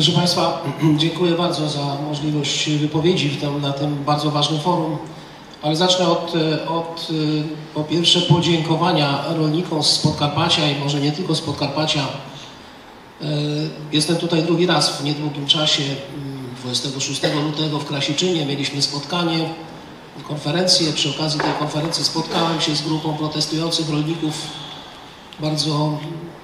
Proszę Państwa, dziękuję bardzo za możliwość wypowiedzi na tym bardzo ważnym forum, ale zacznę od po pierwsze podziękowania rolnikom z Podkarpacia i może nie tylko z Podkarpacia. Jestem tutaj drugi raz w niedługim czasie. 26 lutego w Krasiczynie mieliśmy spotkanie, konferencję. Przy okazji tej konferencji spotkałem się z grupą protestujących rolników, bardzo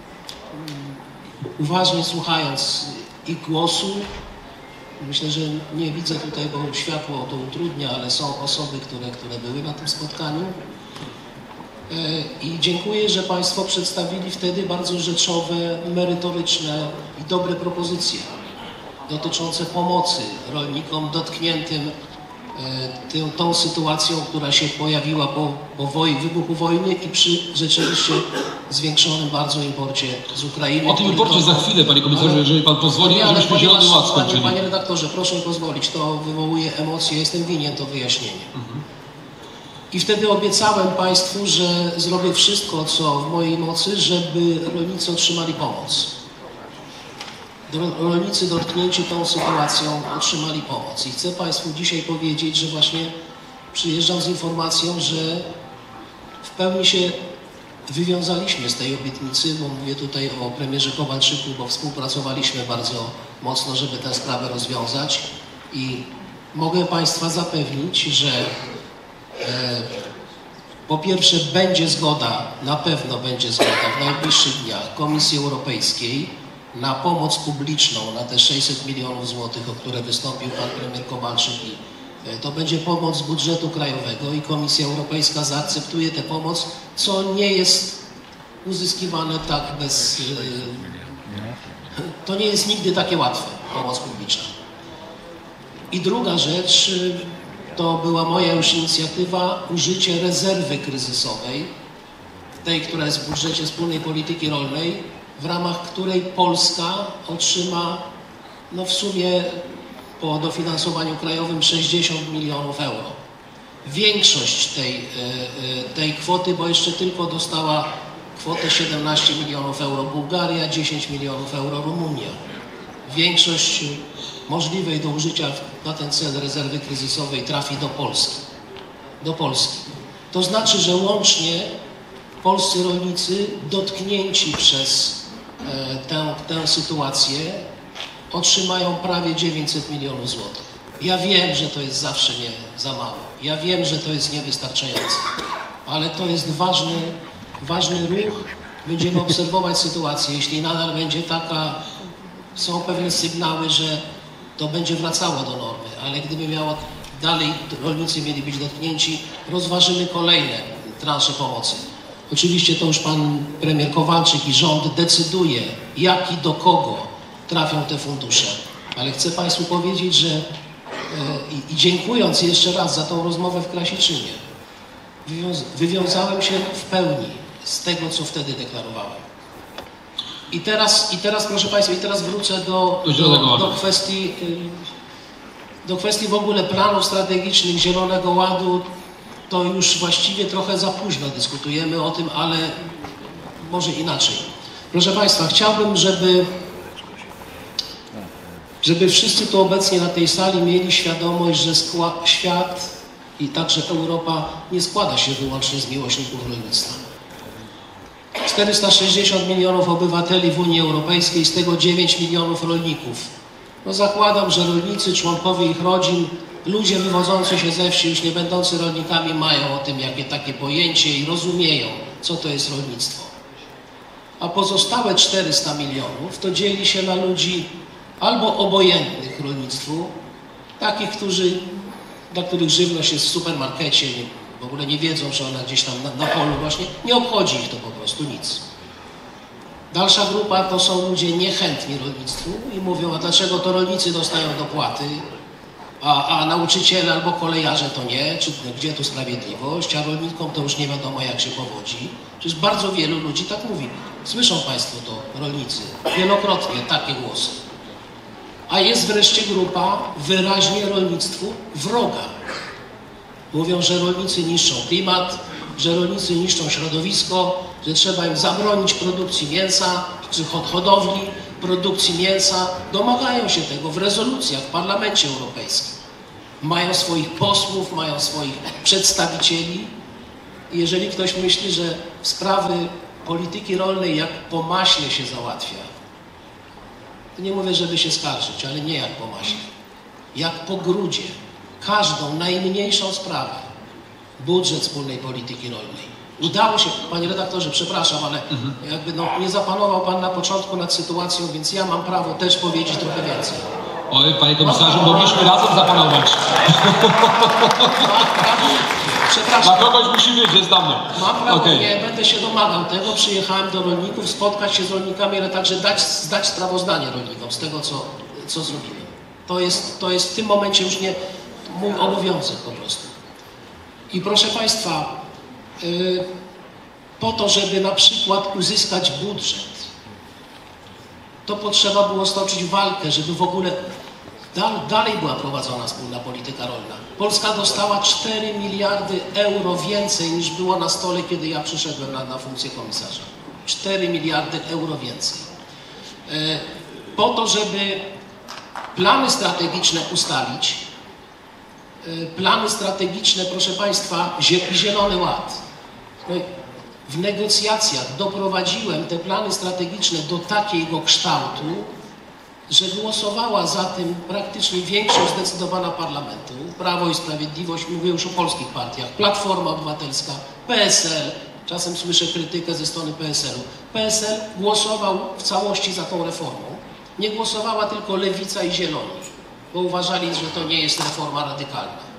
uważnie słuchając ich głosu. Myślę, że nie widzę tutaj, bo światło to utrudnia, ale są osoby, które były na tym spotkaniu. I dziękuję, że Państwo przedstawili wtedy bardzo rzeczowe, merytoryczne i dobre propozycje dotyczące pomocy rolnikom dotkniętym tą sytuacją, która się pojawiła po wybuchu wojny i przy rzeczywiście zwiększonym bardzo imporcie z Ukrainy. O tym imporcie za chwilę, Panie Komisarzu, jeżeli Pan pozwoli, żebyśmy zielony ład skończyli. Panie redaktorze, proszę mi pozwolić, to wywołuje emocje, jestem winien to wyjaśnienie. I wtedy obiecałem Państwu, że zrobię wszystko, co w mojej mocy, żeby rolnicy otrzymali pomoc. Rolnicy dotknięci tą sytuacją otrzymali pomoc. I chcę Państwu dzisiaj powiedzieć, że właśnie przyjeżdżam z informacją, że w pełni się wywiązaliśmy z tej obietnicy, bo mówię tutaj o premierze Kowalczyku, bo współpracowaliśmy bardzo mocno, żeby tę sprawę rozwiązać. I mogę Państwa zapewnić, że po pierwsze będzie zgoda, na pewno będzie zgoda w najbliższych dniach Komisji Europejskiej na pomoc publiczną, na te 600 milionów złotych, o które wystąpił Pan Premier Kowalczyk. I to będzie pomoc z budżetu krajowego i Komisja Europejska zaakceptuje tę pomoc, co nie jest uzyskiwane tak bez... To nie jest nigdy takie łatwe, pomoc publiczna. I druga rzecz, to była moja już inicjatywa, użycie rezerwy kryzysowej, tej, która jest w budżecie wspólnej polityki rolnej, w ramach której Polska otrzyma w sumie po dofinansowaniu krajowym 60 milionów euro. Większość tej kwoty, bo jeszcze tylko dostała kwotę 17 milionów euro Bułgaria, 10 milionów euro Rumunia. Większość możliwej do użycia na ten cel rezerwy kryzysowej trafi do Polski. To znaczy, że łącznie polscy rolnicy dotknięci przez tę sytuację otrzymają prawie 900 milionów złotych. Ja wiem, że to jest zawsze nie za mało. Ja wiem, że to jest niewystarczające. Ale to jest ważny ruch. Będziemy obserwować sytuację. Jeśli nadal będzie taka, są pewne sygnały, że to będzie wracało do normy. Ale gdyby dalej rolnicy mieli być dotknięci, rozważymy kolejne transze pomocy. Oczywiście to już Pan Premier Kowalczyk i rząd decyduje, jak i do kogo trafią te fundusze. Ale chcę Państwu powiedzieć, że i dziękując jeszcze raz za tą rozmowę w Krasiczynie, wywiązałem się w pełni z tego, co wtedy deklarowałem. I teraz proszę Państwa, wrócę do kwestii w ogóle planów strategicznych Zielonego Ładu. To już właściwie trochę za późno dyskutujemy o tym, ale może inaczej. Proszę Państwa, chciałbym, żeby wszyscy tu obecni na tej sali mieli świadomość, że świat i także Europa nie składa się wyłącznie z miłośników rolnictwa. 460 milionów obywateli w Unii Europejskiej, z tego 9 milionów rolników. Zakładam, że rolnicy, członkowie ich rodzin, ludzie wywodzący się ze wsi, już nie będący rolnikami, mają o tym takie pojęcie i rozumieją, co to jest rolnictwo. A pozostałe 400 milionów to dzieli się na ludzi albo obojętnych rolnictwu, takich, dla których żywność jest w supermarkecie, w ogóle nie wiedzą, że ona gdzieś tam na polu rośnie, nie obchodzi ich to po prostu nic. Dalsza grupa to są ludzie niechętni rolnictwu i mówią, a dlaczego to rolnicy dostają dopłaty, a nauczyciele albo kolejarze to nie, czy gdzie tu sprawiedliwość, a rolnikom to już nie wiadomo, jak się powodzi. Przecież bardzo wielu ludzi tak mówi. Słyszą Państwo to, rolnicy, wielokrotnie takie głosy. A jest wreszcie grupa wyraźnie rolnictwu wroga. Mówią, że rolnicy niszczą klimat, że rolnicy niszczą środowisko, że trzeba im zabronić produkcji mięsa czy hodowli produkcji mięsa domagają się tego w rezolucjach w Parlamencie Europejskim. Mają swoich posłów, mają swoich przedstawicieli. I jeżeli ktoś myśli, że sprawy polityki rolnej jak po maśle się załatwia, to nie mówię, żeby się skarżyć, ale nie jak po maśle. Jak po grudzie. Każdą najmniejszą sprawę. Budżet wspólnej polityki rolnej. Udało się, panie redaktorze, przepraszam, ale jakby nie zapanował pan na początku nad sytuacją, więc ja mam prawo też powiedzieć trochę więcej. Oj, panie komisarzu, mogliśmy razem zapanować. Przepraszam. Na kogoś musi być, jest dla mnie. Mam prawo, nie będę się domagał tego. Przyjechałem do rolników, spotkać się z rolnikami, ale także zdać sprawozdanie rolnikom z tego, co zrobiłem. To jest w tym momencie już nie mój obowiązek po prostu. I proszę państwa, po to, żeby na przykład uzyskać budżet, to potrzeba było stoczyć walkę, żeby w ogóle dalej była prowadzona wspólna polityka rolna. Polska dostała 4 miliardy euro więcej niż było na stole, kiedy ja przyszedłem na funkcję komisarza. 4 miliardy euro więcej. Po to, żeby plany strategiczne ustalić, plany strategiczne, proszę państwa, Zielony Ład. W negocjacjach doprowadziłem te plany strategiczne do takiego kształtu, że głosowała za tym praktycznie większość zdecydowana parlamentu. Prawo i Sprawiedliwość, mówię już o polskich partiach, Platforma Obywatelska, PSL, czasem słyszę krytykę ze strony PSL-u. PSL głosował w całości za tą reformą. Nie głosowała tylko Lewica i Zieloni, bo uważali, że to nie jest reforma radykalna.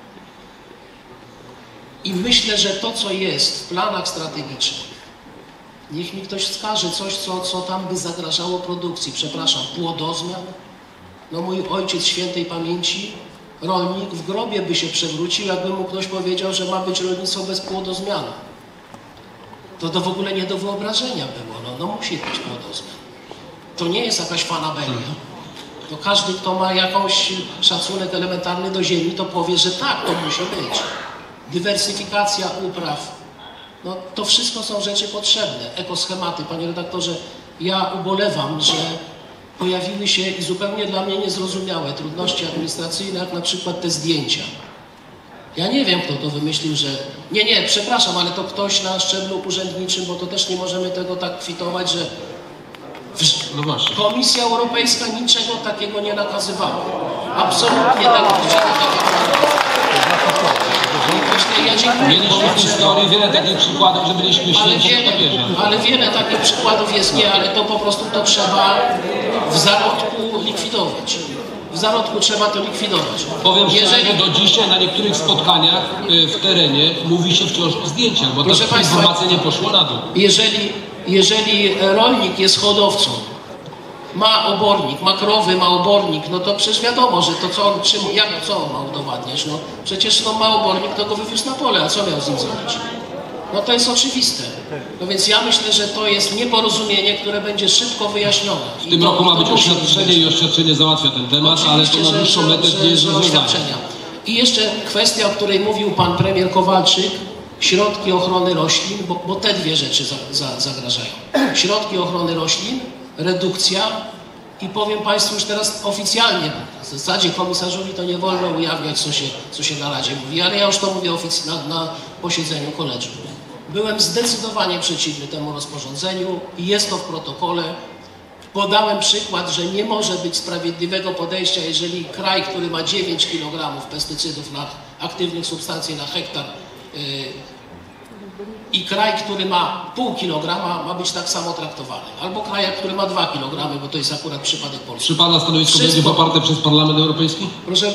I myślę, że to, co jest w planach strategicznych, niech mi ktoś wskaże coś, co tam by zagrażało produkcji. Przepraszam, płodozmian? No mój ojciec świętej pamięci, rolnik, w grobie by się przewrócił, jakby mu ktoś powiedział, że ma być rolnictwo bez płodozmianu. To w ogóle nie do wyobrażenia było. No musi być płodozmian. To nie jest jakaś fanaberia. To każdy, kto ma jakąś szacunek elementarny do ziemi, to powie, że tak, to musi być. Dywersyfikacja upraw. No, to wszystko są rzeczy potrzebne. Ekoschematy. Panie redaktorze, ja ubolewam, że pojawiły się i zupełnie dla mnie niezrozumiałe trudności administracyjne, jak na przykład te zdjęcia. Ja nie wiem, kto to wymyślił, że... Nie, przepraszam, ale to ktoś na szczeblu urzędniczym, bo to też nie możemy tego tak kwitować, że no właśnie. Komisja Europejska niczego takiego nie nakazywała. Absolutnie niczego takiego. Ja dziękuję. Mieliśmy w historii wiele takich przykładów, że byliśmy święci w papierze. Ale wiele takich przykładów jest, ale to po prostu to trzeba w zarodku likwidować. W zarodku trzeba to likwidować. Powiem szczerze, do dzisiaj na niektórych spotkaniach w terenie mówi się wciąż o zdjęciach, bo ta informacja nie poszła na dół. Jeżeli rolnik jest hodowcą, ma obornik, ma krowy, ma obornik, no to przecież wiadomo, że to co on, co on ma udowadniać? No przecież no ma obornik, to go wywiózł na pole, a co miał z nim zrobić? No to jest oczywiste. No więc ja myślę, że to jest nieporozumienie, które będzie szybko wyjaśnione. W tym roku ma być oświadczenie i oświadczenie załatwia ten temat, ale to na dłuższą metę nie jest rozwiązanie. I jeszcze kwestia, o której mówił pan premier Kowalczyk, środki ochrony roślin, bo te dwie rzeczy zagrażają. Środki ochrony roślin, redukcja i powiem państwu już teraz oficjalnie, w zasadzie komisarzowi to nie wolno ujawniać, co się na Radzie mówi, ale ja już to mówię na posiedzeniu kolegium. Byłem zdecydowanie przeciwny temu rozporządzeniu i jest to w protokole. Podałem przykład, że nie może być sprawiedliwego podejścia, jeżeli kraj, który ma 9 kg pestycydów na aktywnych substancji na hektar i kraj, który ma pół kilograma, ma być tak samo traktowany. Albo kraj, który ma 2 kg, bo to jest akurat przypadek Polski. Czy pana stanowisko będzie poparte przez Parlament Europejski? Proszę,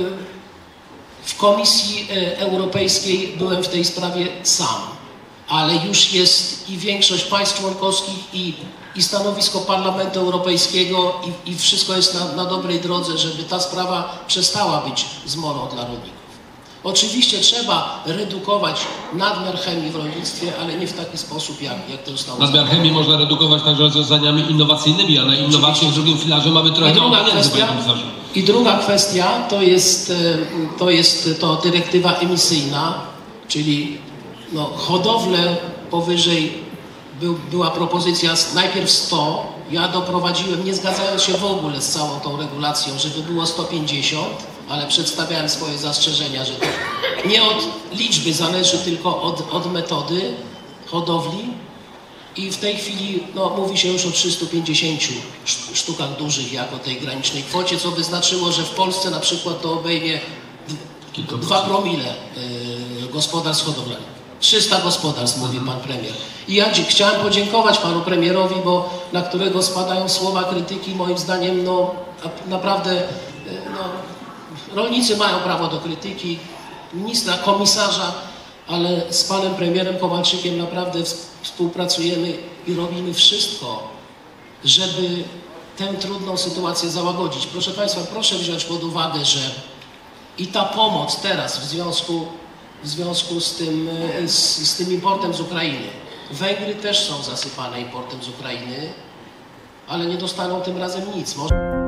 w Komisji Europejskiej byłem w tej sprawie sam, ale już jest i większość państw członkowskich i stanowisko Parlamentu Europejskiego i wszystko jest na dobrej drodze, żeby ta sprawa przestała być zmorą dla rolników. Oczywiście trzeba redukować nadmiar chemii w rolnictwie, ale nie w taki sposób, jak to zostało. Nadmiar chemii można redukować także rozwiązaniami innowacyjnymi, a na innowacje w drugim filarze mamy trochę mało pieniędzy, panie komisarzu. I druga kwestia to jest dyrektywa emisyjna, czyli hodowlę powyżej, była propozycja najpierw 100, Ja doprowadziłem, nie zgadzając się w ogóle z całą tą regulacją, żeby było 150, ale przedstawiałem swoje zastrzeżenia, że to nie od liczby zależy, tylko od metody hodowli. I w tej chwili mówi się już o 350 sztukach dużych jako tej granicznej kwocie, co by znaczyło, że w Polsce na przykład to obejmie 2 promile gospodarstw hodowlanych. 300 gospodarstw, mówi pan premier. I ja chciałem podziękować panu premierowi, na którego spadają słowa krytyki, moim zdaniem naprawdę rolnicy mają prawo do krytyki, ministra, komisarza, ale z panem premierem Kowalczykiem naprawdę współpracujemy i robimy wszystko, żeby tę trudną sytuację załagodzić. Proszę państwa, proszę wziąć pod uwagę, że i ta pomoc teraz w związku z tym importem z Ukrainy. Węgry też są zasypane importem z Ukrainy, ale nie dostaną tym razem nic.